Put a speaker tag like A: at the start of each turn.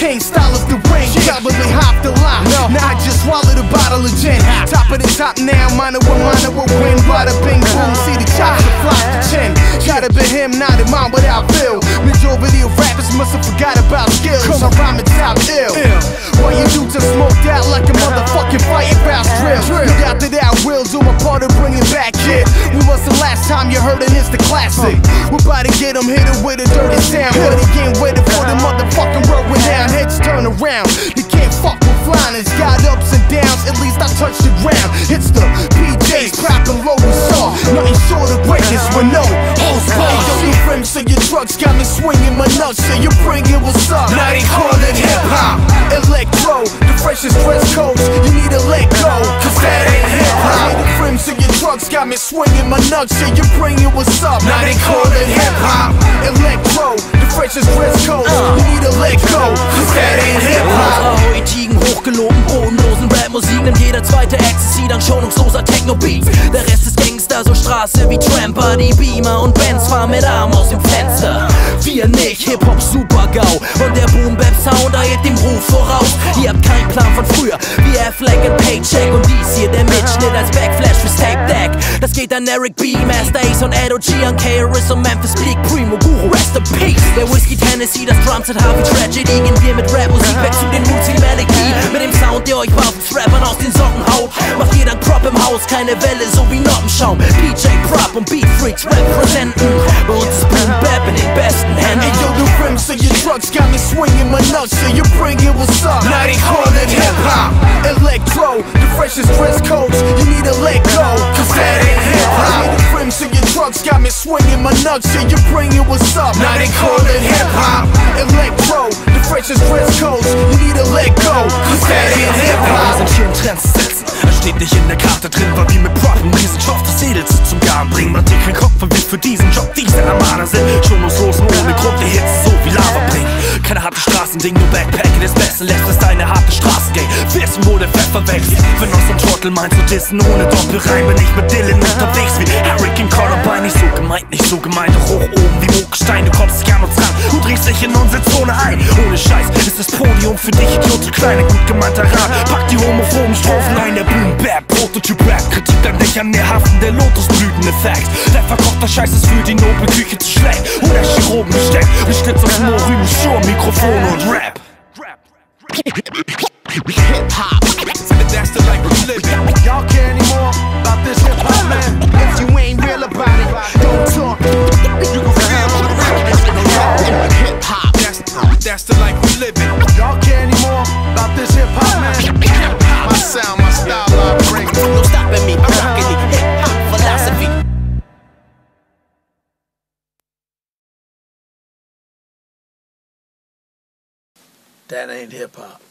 A: king, style of the ring, probably half the line. Now I just swallowed a bottle of gin. Top of the top now, minor will win. Bada bing boom, see the chops that flop the chin. Try to be him, not in mind without feel. Majority of rappers must have forgot about skills. I rhyme it top ill. What you do to smoked out like a motherfucking firehouse drill. You got that will do my part of bringing back kid. When was the last time you heard it? It's the classic. We're about to get them hit with a dirty sound. But again, waiting for the motherfucking road down. Heads turn around. You can't fuck with flying. It's got ups and downs. At least I touch the ground. It's the PJs, poppin' low and soft. Nothing short of greatness with no host. Hey, yo, your rims of your trucks got me swinging my nuts. So you bring it, what's up? Now they call it hip hop. Electro, the freshest dress codes. You need to let go, cause that ain't hip hop. The rims of your trucks got me swinging my nuts. So you bring it, what's up? Now they call it hip hop. Electro, the freshest dress codes. You need to let go, cause that ain't hip hop.
B: Heutigen, hochgelogen, bodenlosen Rap-Musik nimmt jeder zweite Ecstasy, dann schonungsloser Techno-Beats. Der Rest ist Gangster, so Straße wie Tramper. Die Beamer und Benz fahren mit Arm aus dem Fenster. Wir nicht, Hip-Hop super-GAU. Und der Boom-Bap-Sound, da hebt dem Ruf voraus. Ihr habt keinen Plan von früher, wie Affleck und Paycheck. Und dies hier der Mitschnitt als Backflash fürs Tape-Deck. Das geht an Eric B, Master Ace und Edo G, an KRS und Memphis Bleak, Primo, Guru, Rest in Peace. Der Whiskey Tennessee, das Drumset Harvey Tragedy. Gehen wir mit Rap-Musik back zu den Roots wie Malik B. Mit dem Sound, der euch Waffens-Rappern aus den Socken haut. Macht jeder einen Prop im Haus, keine Welle, so wie Noppenschaum. PJ Prop und Beat Freaks representen. Bei uns ist Boom Bap in den besten Händen.
A: Hey yo, the rims of your trucks got me swinging my nuts. So you bring it, what's up? Now they call it hip hop. Electro, the freshest dress codes. You need to let go, cause that ain't hip hop. The rims of your trucks got me swinging my nuts. So you bring it, what's up? Now they call it hip hop. Electro, the freshest dress codes. You need to let go, cause that ain't hip hop.
C: Wir sind hier, um Trends zu setzen. Es steht nicht in der Karte drin, weil wir mit Prop einen Riesenstoff des Edels zum Garen bringen. Man dir keinen Kopf, weil wir für diesen Job diese Armada sind. Schonungslos und ohne Grund, die Hits so wie Lava bringen. Keine harte Straßending, nur Backpacken des Besten. Lässt es deine harte Straßengang wissen, wo der Pfeffer wächst. Wenn aus dem Trottel meinst du dissen ohne Doppelreim, bin ich mit Dylan unterwegs wie Hurricane Columbine. Nicht so gemeint, nicht so gemeint, doch hoch oben wie Mogelstein. Du kommst nicht an uns ran, du drehst dich in unsere Zone ein. Ohne Scheiß ist das Podium für dich, Idiot, so kleine, gut gemeinter Rat. Pack die homophoben Strophen ein, der Boom-Bap, Prototyp-Rap. Kritik an dich an der Haften, der Lotusblüten-Effekt. Der verkochter Scheiß ist für die Nobelküche zu schlecht. Oder Chirurgen besteckt, Beschnitz aus Moor, Rüben, Schur, Mikrofon und Rap.
A: Hip-Hop, that's the life we live in. Y'all care anymore about this hip-hop, man? If you ain't real about it, don't talk. You can feel the real hip-hop, that's the life we live in. Y'all care anymore about this hip-hop, man? My sound, my style, I bring. No stopping me, I'm rocking the hip-hop philosophy.
D: That ain't hip-hop.